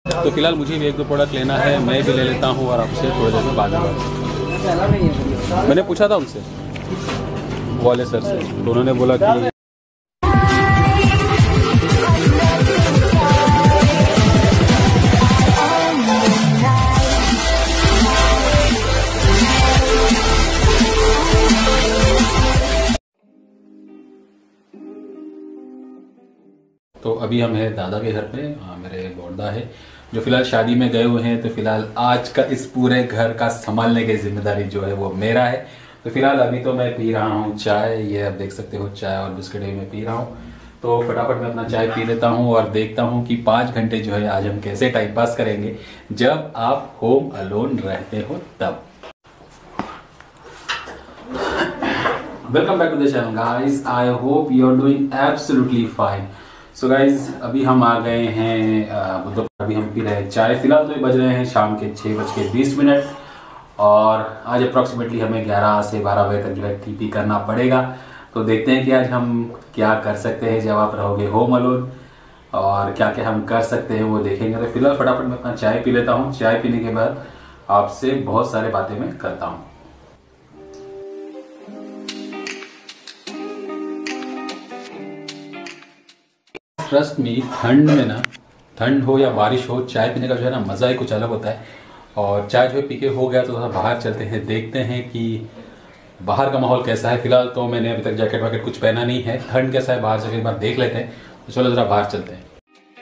तो फिलहाल मुझे भी एक दो प्रोडक्ट लेना है, मैं भी ले लेता हूँ और आपसे थोड़ी देर में बाद में। मैंने पूछा था उनसे वाले सर से, तो उन्होंने बोला कि तो अभी हम हैं दादा के घर पे। मेरे बोर्दा है जो फिलहाल शादी में गए हुए हैं, तो फिलहाल आज का इस पूरे घर का संभालने की जिम्मेदारी जो है वो मेरा है। तो फिलहाल अभी तो मैं पी रहा हूँ चाय, ये आप देख सकते हो चाय और बिस्किट भी मैं पी रहा हूँ। तो फटाफट मैं अपना चाय पी लेता हूँ और देखता हूँ कि 5 घंटे जो है आज हम कैसे टाइम पास करेंगे जब आप होम अलोन रहते हो तब। Welcome back to the channel guys, I hope you are doing absolutely fine. So guys अभी हम आ गए हैं अभी हम पी रहे हैं चाय। फिलहाल तो ये बज रहे हैं शाम के 6:20 और आज अप्रॉक्सीमेटली हमें 11 से 12 बजे तक जो है टीपी करना पड़ेगा। तो देखते हैं कि आज हम क्या कर सकते हैं जब आप रहोगे होम अलोन, और क्या क्या हम कर सकते हैं वो देखेंगे। तो फिलहाल फटाफट मैं अपना चाय पी लेता हूँ। चाय पीने के बाद आपसे बहुत सारे बातें मैं करता हूँ। ट्रस्ट मी, ठंड में ना, ठंड हो या बारिश हो, चाय पीने का जो है ना मज़ा ही कुछ अलग होता है। और चाय जो है पी के हो गया तो थोड़ा बाहर चलते हैं, देखते हैं कि बाहर का माहौल कैसा है। फिलहाल तो मैंने अभी तक जैकेट वैकेट कुछ पहना नहीं है, ठंड कैसा है बाहर से एक बार देख लेते हैं। तो चलो ज़रा बाहर चलते हैं।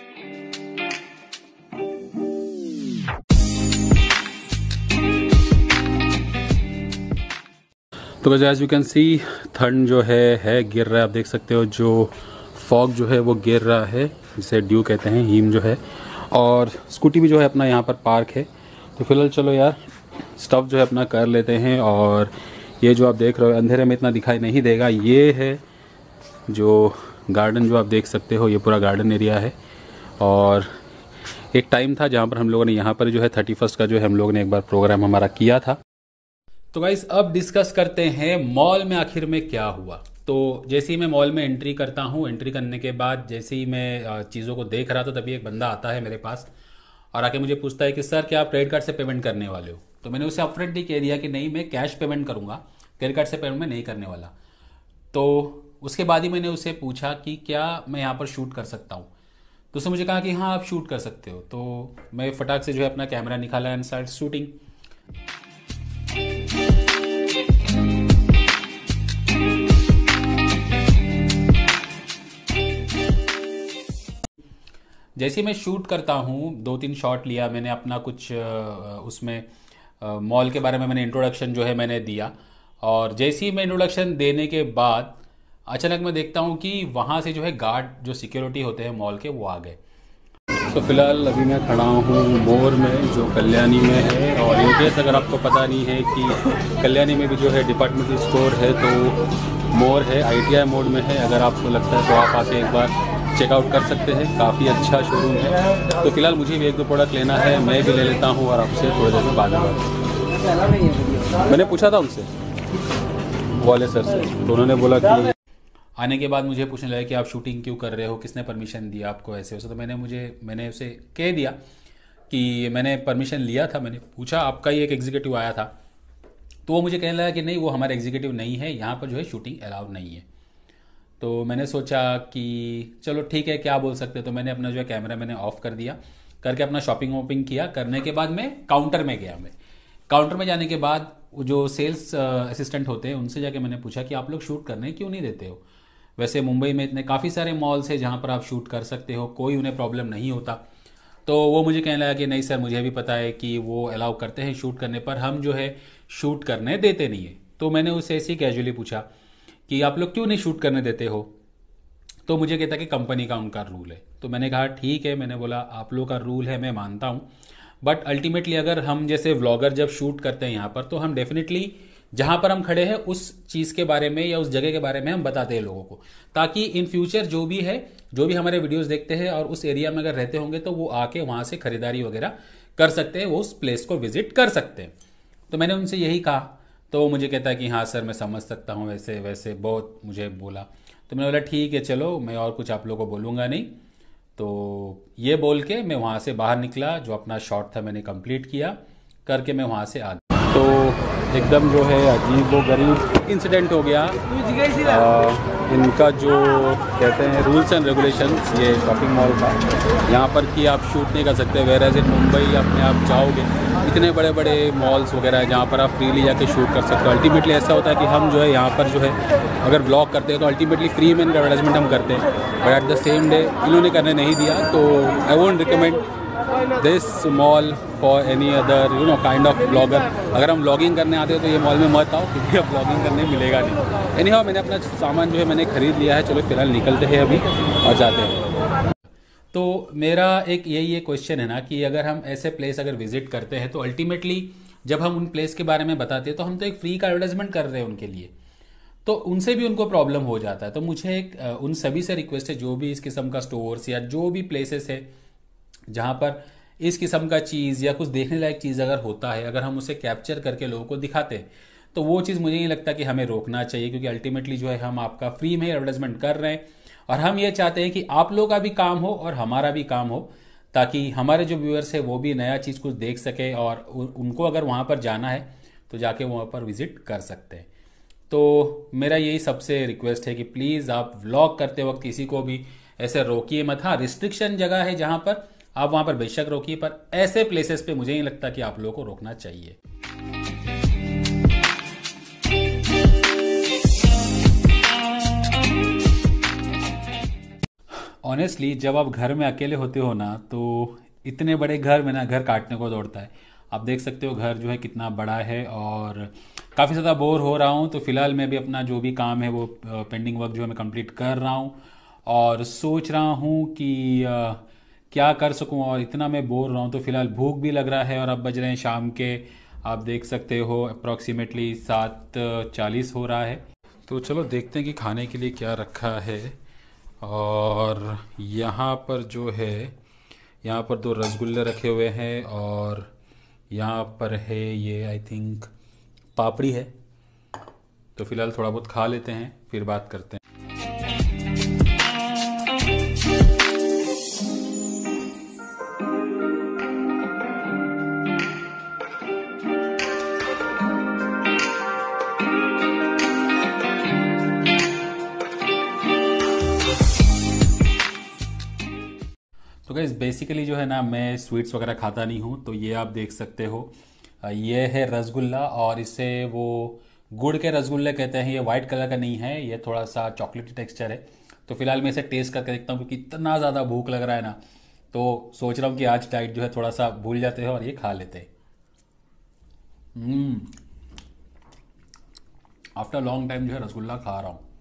तो एज यू कैन सी ठंड जो है गिर रहा है, आप देख सकते हो। जो फॉग जो है वो गिर रहा है, जिसे ड्यू कहते हैं, हिम जो है। और स्कूटी भी जो है अपना यहाँ पर पार्क है। तो फिलहाल चलो यार स्टफ़ जो है अपना कर लेते हैं। और ये जो आप देख रहे हो अंधेरे में इतना दिखाई नहीं देगा, ये है जो गार्डन जो आप देख सकते हो, ये पूरा गार्डन एरिया है। और एक टाइम था जहाँ पर हम लोगों ने यहाँ पर जो है 31 का जो है हम लोगों ने एक बार प्रोग्राम हमारा किया था। तो गाइस अब डिस्कस करते हैं मॉल में आखिर में क्या हुआ। तो जैसे ही मैं मॉल में एंट्री करता हूँ, एंट्री करने के बाद जैसे ही मैं चीज़ों को देख रहा था, तभी एक बंदा आता है मेरे पास और आके मुझे पूछता है कि सर क्या आप क्रेडिट कार्ड से पेमेंट करने वाले हो। तो मैंने उसे अपफ्रंट ही कह दिया कि नहीं, मैं कैश पेमेंट करूँगा, क्रेडिट कार्ड से पेमेंट मैं नहीं करने वाला। तो उसके बाद ही मैंने उसे पूछा कि क्या मैं यहाँ पर शूट कर सकता हूँ। तो उसने मुझे कहा कि हाँ आप शूट कर सकते हो। तो मैं फटाक से जो है अपना कैमरा निकाला एंड स्टार्ट शूटिंग। जैसे मैं शूट करता हूँ, 2-3 शॉट लिया मैंने अपना कुछ उसमें मॉल के बारे में मैंने इंट्रोडक्शन जो है मैंने दिया। और जैसे ही मैं इंट्रोडक्शन देने के बाद अचानक मैं देखता हूँ कि वहाँ से जो है गार्ड जो सिक्योरिटी होते हैं मॉल के, वो आ गए। तो फिलहाल अभी मैं खड़ा हूँ मोर में जो कल्याणी में है। और इन केस अगर आपको पता नहीं है कि कल्याणी में भी जो है डिपार्टमेंटल स्टोर है, तो मोर है, ITI मोड में है। अगर आपको लगता है तो आप आके एक बार चेकआउट कर सकते हैं, काफ़ी अच्छा शोरूम है। तो फिलहाल मुझे भी एक दो प्रोडक्ट लेना है, मैं भी ले लेता हूँ और आपसे थोड़ी देर में बाद में। मैंने पूछा था उनसे वाले सर से, तो उन्होंने बोला कि आने के बाद मुझे पूछने लगा कि आप शूटिंग क्यों कर रहे हो, किसने परमिशन दिया आपको, ऐसे वैसे। तो मैंने उसे कह दिया कि मैंने परमिशन लिया था। मैंने पूछा आपका ही एक एग्जीक्यूटिव आया था, तो वो मुझे कहने लगा कि नहीं वो हमारा एग्जीक्यूटिव नहीं है, यहाँ पर जो है शूटिंग अलाउड नहीं है। तो मैंने सोचा कि चलो ठीक है, क्या बोल सकते हैं। तो मैंने अपना जो है कैमरा मैंने ऑफ कर दिया, करके अपना शॉपिंग वॉपिंग किया। करने के बाद मैं काउंटर में गया। मैं काउंटर में जाने के बाद जो सेल्स असिस्टेंट होते हैं उनसे जाके मैंने पूछा कि आप लोग शूट करने क्यों नहीं देते हो। वैसे मुंबई में इतने काफ़ी सारे मॉल्स हैं जहाँ पर आप शूट कर सकते हो, कोई उन्हें प्रॉब्लम नहीं होता। तो वो मुझे कहने लगा कि नहीं सर, मुझे भी पता है कि वो अलाउ करते हैं शूट करने पर, हम जो है शूट करने देते नहीं है। तो मैंने उससे ऐसे ही कैजुअली पूछा कि आप लोग क्यों नहीं शूट करने देते हो। तो मुझे कहता कि कंपनी का उनका रूल है। तो मैंने कहा ठीक है, मैंने बोला आप लोग का रूल है मैं मानता हूँ, बट अल्टीमेटली अगर हम जैसे व्लॉगर जब शूट करते हैं यहाँ पर, तो हम डेफिनेटली जहाँ पर हम खड़े हैं उस चीज़ के बारे में या उस जगह के बारे में हम बताते हैं लोगों को, ताकि इन फ्यूचर जो भी है, जो भी हमारे वीडियोस देखते हैं और उस एरिया में अगर रहते होंगे तो वो आके वहाँ से खरीदारी वगैरह कर सकते हैं, वो उस प्लेस को विजिट कर सकते हैं। तो मैंने उनसे यही कहा। तो मुझे कहता है कि हाँ सर मैं समझ सकता हूँ, वैसे वैसे बहुत मुझे बोला। तो मैंने बोला ठीक है चलो, मैं और कुछ आप लोगों को बोलूँगा नहीं, तो ये बोल के मैं वहाँ से बाहर निकला, जो अपना शॉट था मैंने कंप्लीट किया करके मैं वहाँ से आ गया। तो एकदम जो है अजीब व गरीब इंसिडेंट हो गया। इनका जो कहते हैं रूल्स एंड रेगुलेशंस, ये शॉपिंग मॉल का, यहाँ पर कि आप शूट नहीं कर सकते। वेयर एज इन मुंबई अपने आप जाओगे, इतने बड़े बड़े मॉल्स वगैरह है जहाँ पर आप फ्रीली जाके शूट कर सकते हो। अल्टीमेटली ऐसा होता है कि हम जो है यहाँ पर जो है अगर ब्लॉग करते हैं तो अल्टीमेटली फ्री में एडवर्टाइजमेंट हम करते हैं, but at the same day इन्होंने करने नहीं दिया। तो I won't recommend this mall for any other kind of blogger. अगर हम ब्लॉगिंग करने आते हैं तो ये मॉल में मत आओ, क्योंकि अब ब्लॉगिंग करने मिलेगा नहीं। एनीहाउ मैंने अपना सामान जो है मैंने ख़रीद लिया है। चलो फिलहाल निकलते हैं अभी और जाते हैं। तो मेरा एक यही क्वेश्चन है ना कि अगर हम ऐसे प्लेस अगर विजिट करते हैं तो अल्टीमेटली जब हम उन प्लेस के बारे में बताते हैं तो हम तो एक फ्री का एडवर्टाइजमेंट कर रहे हैं उनके लिए, तो उनसे भी उनको प्रॉब्लम हो जाता है। तो मुझे एक उन सभी से रिक्वेस्ट है, जो भी इस किस्म का स्टोर्स या जो भी प्लेसेस है जहाँ पर इस किस्म का चीज़ या कुछ देखने लायक चीज़ अगर होता है, अगर हम उसे कैप्चर करके लोगों को दिखाते हैं तो वो चीज़ मुझे नहीं लगता कि हमें रोकना चाहिए, क्योंकि अल्टीमेटली जो है हम आपका फ्री में एडवर्टाइजमेंट कर रहे हैं और हम ये चाहते हैं कि आप लोगों का भी काम हो और हमारा भी काम हो, ताकि हमारे जो व्यूअर्स है वो भी नया चीज़ कुछ देख सके और उनको अगर वहाँ पर जाना है तो जाके वहाँ पर विजिट कर सकते हैं। तो मेरा यही सबसे रिक्वेस्ट है कि प्लीज़ आप व्लॉग करते वक्त किसी को भी ऐसे रोकिए मत। हाँ, रिस्ट्रिक्शन जगह है जहाँ पर आप वहाँ पर बेशक रोकिए, पर ऐसे प्लेसेस पे मुझे नहीं लगता कि आप लोगों को रोकना चाहिए। ऑनेस्टली जब आप घर में अकेले होते हो ना, तो इतने बड़े घर में ना घर काटने को दौड़ता है। आप देख सकते हो घर जो है कितना बड़ा है और काफ़ी ज़्यादा बोर हो रहा हूँ। तो फिलहाल मैं भी अपना जो भी काम है वो पेंडिंग वर्क जो है मैं कंप्लीट कर रहा हूँ और सोच रहा हूँ कि क्या कर सकूँ, और इतना मैं बोर रहा हूँ। तो फिलहाल भूख भी लग रहा है और अब बज रहे हैं शाम के, आप देख सकते हो अप्रॉक्सीमेटली 7:40 हो रहा है। तो चलो देखते हैं कि खाने के लिए क्या रखा है। और यहाँ पर जो है, यहाँ पर 2 रसगुल्ले रखे हुए हैं और यहाँ पर है ये आई थिंक पापड़ी है। तो फिलहाल थोड़ा बहुत खा लेते हैं फिर बात करते हैं। तो गाइस बेसिकली जो है ना, मैं स्वीट्स वगैरह खाता नहीं हूँ। तो ये आप देख सकते हो, ये है रसगुल्ला और इसे वो गुड़ के रसगुल्ले कहते हैं। ये वाइट कलर का नहीं है, ये थोड़ा सा चॉकलेटी टेक्सचर है। तो फिलहाल मैं इसे टेस्ट करके देखता हूँ, क्योंकि इतना ज़्यादा भूख लग रहा है ना, तो सोच रहा हूँ कि आज डाइट जो है थोड़ा सा भूल जाते हैं और ये खा लेते हैं। आफ्टर लॉन्ग टाइम जो है रसगुल्ला खा रहा हूँ।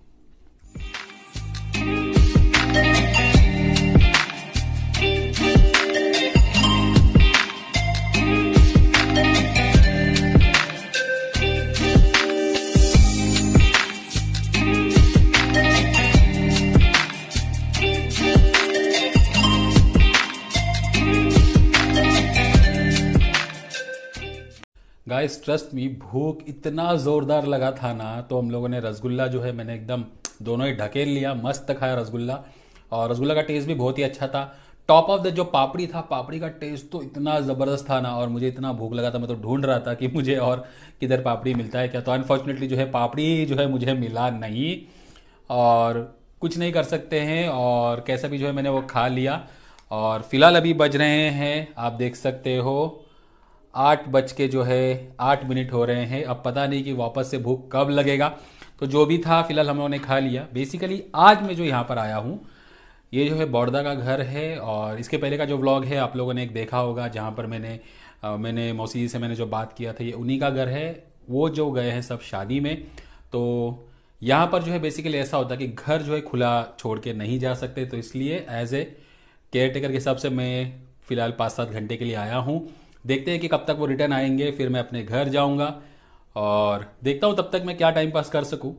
गाइस ट्रस्ट मी, भूख इतना ज़ोरदार लगा था ना, तो हम लोगों ने रसगुल्ला जो है मैंने एकदम दोनों ही ढकेल लिया, मस्त खाया रसगुल्ला। और रसगुल्ला का टेस्ट भी बहुत ही अच्छा था। टॉप ऑफ द जो पापड़ी था, पापड़ी का टेस्ट तो इतना ज़बरदस्त था ना, और मुझे इतना भूख लगा था, मैं तो ढूंढ रहा था कि मुझे और किधर पापड़ी मिलता है क्या। तो अनफॉर्चुनेटली जो है पापड़ी जो है मुझे मिला नहीं, और कुछ नहीं कर सकते हैं, और कैसा भी जो है मैंने वो खा लिया। और फिलहाल अभी बज रहे हैं, आप देख सकते हो 8:08 हो रहे हैं। अब पता नहीं कि वापस से भूख कब लगेगा। तो जो भी था फिलहाल हम लोगों ने खा लिया। बेसिकली आज मैं जो यहाँ पर आया हूँ, ये जो है बड़ौदा का घर है, और इसके पहले का जो व्लॉग है आप लोगों ने एक देखा होगा, जहाँ पर मैंने मौसी जी से मैंने जो बात किया था, ये उन्हीं का घर है। वो जो गए हैं सब शादी में। तो यहाँ पर जो है बेसिकली ऐसा होता है कि घर जो है खुला छोड़ के नहीं जा सकते, तो इसलिए एज ए केयर टेकर के हिसाब से मैं फ़िलहाल 5-7 घंटे के लिए आया हूँ। देखते हैं कि कब तक वो रिटर्न आएंगे, फिर मैं अपने घर जाऊंगा और देखता हूँ तब तक मैं क्या टाइम पास कर सकूँ।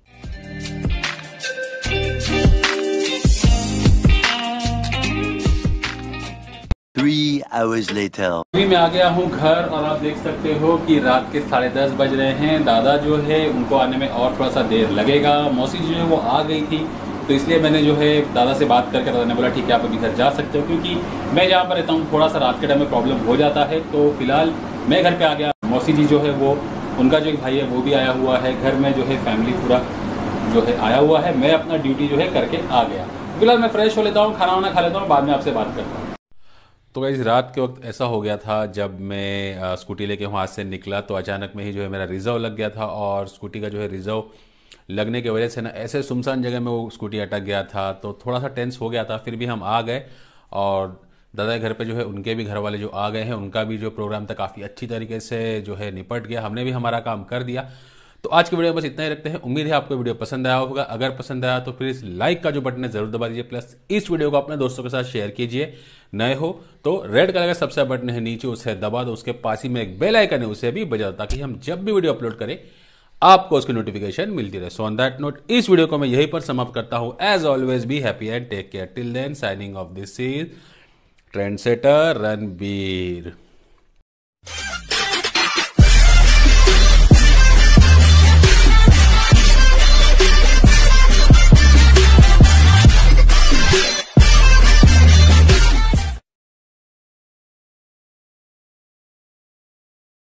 अभी मैं आ गया हूँ घर, और आप देख सकते हो कि रात के 10:30 बज रहे हैं। दादा जो है उनको आने में और थोड़ा सा देर लगेगा। मौसी जो है वो आ गई थी, तो इसलिए मैंने जो है दादा से बात करके दादा ने बोला ठीक है आप अभी घर जा सकते हो, क्योंकि मैं जहाँ पर रहता हूँ थोड़ा सा रात के टाइम में प्रॉब्लम हो जाता है। तो फिलहाल मैं घर पे आ गया। मौसी जी जो है वो, उनका जो एक भाई है वो भी आया हुआ है, घर में जो है फैमिली पूरा जो है आया हुआ है। मैं अपना ड्यूटी जो है करके आ गया। फिलहाल मैं फ्रेश हो लेता हूँ, खाना वाना खा लेता हूँ, बाद में आपसे बात करता हूँ। तो गाइस रात के वक्त ऐसा हो गया था, जब मैं स्कूटी लेके वहाँ से निकला तो अचानक में ही जो है मेरा रिजर्व लग गया था, और स्कूटी का जो है रिजर्व लगने की वजह से ना ऐसे सुनसान जगह में वो स्कूटी अटक गया था। तो थोड़ा सा टेंस हो गया था, फिर भी हम आ गए। और दादा के घर पे जो है उनके भी घर वाले जो आ गए हैं, उनका भी जो प्रोग्राम था काफ़ी अच्छी तरीके से जो है निपट गया। हमने भी हमारा काम कर दिया। तो आज की वीडियो में बस इतना ही रखते हैं। उम्मीद है आपको वीडियो पसंद आया होगा। अगर पसंद आया तो फिर इस लाइक का जो बटन है जरूर दबा दीजिए, प्लस इस वीडियो को अपने दोस्तों के साथ शेयर कीजिए। नए हो तो रेड कलर का सब्सक्राइब बटन है नीचे, उसे दबा दो। उसके पास ही में एक बेल आइकन है, उसे भी बजा दो, ताकि हम जब भी वीडियो अपलोड करें आपको उसकी नोटिफिकेशन मिलती रहे। सो ऑन दैट नोट इस वीडियो को मैं यहीं पर समाप्त करता हूं। As always be happy and take care. Till then signing off, this is trendsetter Ranbir.